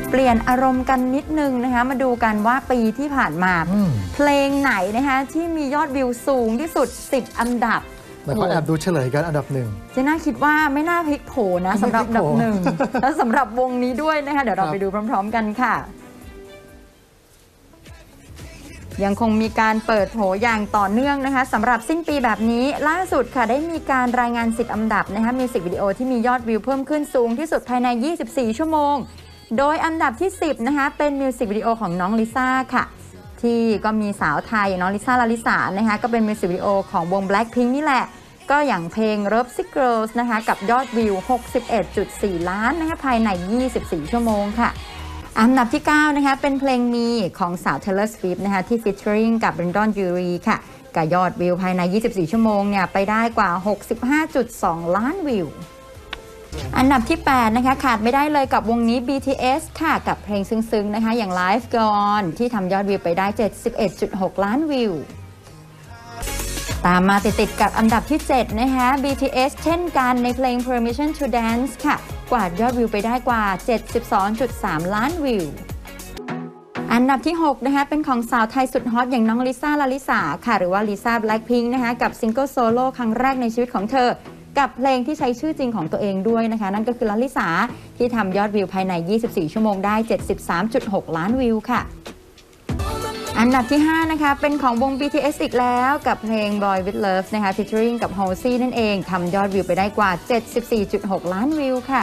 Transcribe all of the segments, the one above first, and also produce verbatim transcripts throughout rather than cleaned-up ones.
เปลี่ยนอารมณ์กันนิดนึงนะคะมาดูกันว่าปีที่ผ่านมาเพลงไหนนะคะที่มียอดวิวสูงที่สุดสิบอันดับแล้วก็แอบดูเฉลยกันอันดับหนึ่งเจน่าคิดว่าไม่น่าพลิกโผนะสำหรับอันดับหนึ่งและสำหรับวงนี้ด้วยนะคะเดี๋ยวเราไปดูพร้อมๆกันค่ะยังคงมีการเปิดโผอย่างต่อเนื่องนะคะสำหรับสิ้นปีแบบนี้ล่าสุดค่ะได้มีการรายงานสิบอันดับนะคะมิวสิกวิดีโอที่มียอดวิวเพิ่มขึ้นสูงที่สุดภายในยี่สิบสี่ชั่วโมงโดยอันดับที่สิบนะคะเป็นมิวสิกวิดีโอของน้องลิซ่าค่ะที่ก็มีสาวไทยน้องลิซ่าลาลิสานะคะก็เป็นมิวสิกวิดีโอของวง Blackpink นี่แหละก็อย่างเพลง Love Sick Girls นะคะกับยอดวิว หกสิบเอ็ดจุดสี่ ล้านนะคะภายในยี่สิบสี่ชั่วโมงค่ะอันดับที่เก้านะคะเป็นเพลงมีของสาว Taylor Swift นะคะที่ featuring กับ Brandon Urie ค่ะกับยอดวิวภายในยี่สิบสี่ชั่วโมงเนี่ยไปได้กว่า หกสิบห้าจุดสอง ล้านวิวอันดับที่แปดนะคะขาดไม่ได้เลยกับวงนี้ บี ที เอส ค่ะกับเพลงซึ้งๆนะคะอย่าง Life Go On ที่ทำยอดวิวไปได้ เจ็ดสิบเอ็ดจุดหก ล้านวิวตามมาติดๆกับอันดับที่เจ็ดนะคะ บี ที เอส เช่นกันในเพลง Permission to Dance ค่ะกวาดยอดวิวไปได้กว่า เจ็ดสิบสองจุดสาม ล้านวิวอันดับที่หกนะคะเป็นของสาวไทยสุดฮอตอย่างน้องลิซ่าลาลิสาค่ะหรือว่าลิซ่า Blackpink นะคะกับซิงเกิลโซโล่ครั้งแรกในชีวิตของเธอกับเพลงที่ใช้ชื่อจริงของตัวเองด้วยนะคะนั่นก็คือลาลิสาที่ทำยอดวิวภายในยี่สิบสี่ชั่วโมงได้ เจ็ดสิบสามจุดหก ล้านวิวค่ะอันดับที่ห้านะคะเป็นของวง บี ที เอส อีกแล้วกับเพลง Boy with Love นะคะ featuring กับ Halsey นั่นเองทำยอดวิวไปได้กว่า เจ็ดสิบสี่จุดหก ล้านวิวค่ะ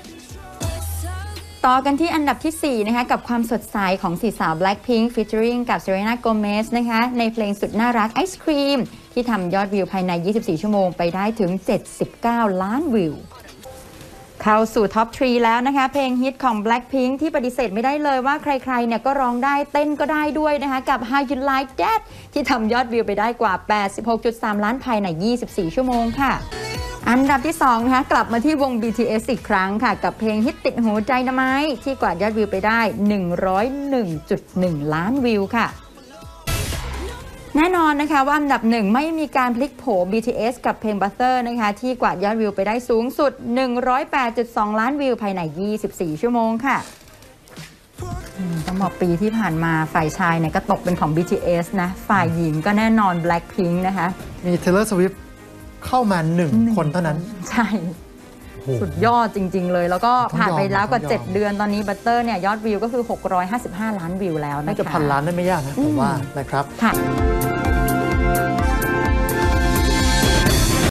ต่อกันที่อันดับที่สี่นะคะกับความสดใสของสี่สาว Blackpink featuring กับ Selena Gomez นะคะในเพลงสุดน่ารัก Ice Cream ที่ทำยอดวิวภายในยี่สิบสี่ชั่วโมงไปได้ถึงเจ็ดสิบเก้าล้านวิวเข้าสู่ท็อปสามแล้วนะคะเพลงฮิตของ Blackpink ที่ปฏิเสธไม่ได้เลยว่าใครๆเนี่ยก็ร้องได้เต้นก็ได้ด้วยนะคะกับ How You Like That ที่ทำยอดวิวไปได้กว่า แปดสิบหกจุดสาม ล้านภายในยี่สิบสี่ชั่วโมงค่ะอันดับที่สองนะคะกลับมาที่วง บี ที เอส อีกครั้งค่ะกับเพลงฮิตติดหูใจนะไหมที่กวาดยอดวิวไปได้ หนึ่งร้อยเอ็ดจุดหนึ่ง ล้านวิวค่ะแน่นอนนะคะว่าอันดับหนึ่งไม่มีการพลิกโผ บี ที เอส กับเพลง Butter นะคะที่กวาดยอดวิวไปได้สูงสุด หนึ่งร้อยแปดจุดสอง ล้านวิวภายในยี่สิบสี่ชั่วโมงค่ะต้องบอกปีที่ผ่านมาฝ่ายชายเนี่ยก็ตกเป็นของ บี ที เอส นะฝ่ายหญิงก็แน่นอน Blackpink นะคะมี Taylor Swift เข้ามาหนึ่งคนเท่านั้นใช่สุดยอดจริงๆเลยแล้วก็ผ่านไปแล้วกว่าเจ็ดเดือนตอนนี้ Butter เนี่ยยอดวิวก็คือหกร้อยห้าสิบห้าล้านวิวแล้วนะคะน่าจะพันล้านได้ไม่ยากนะผมว่านะครับค่ะ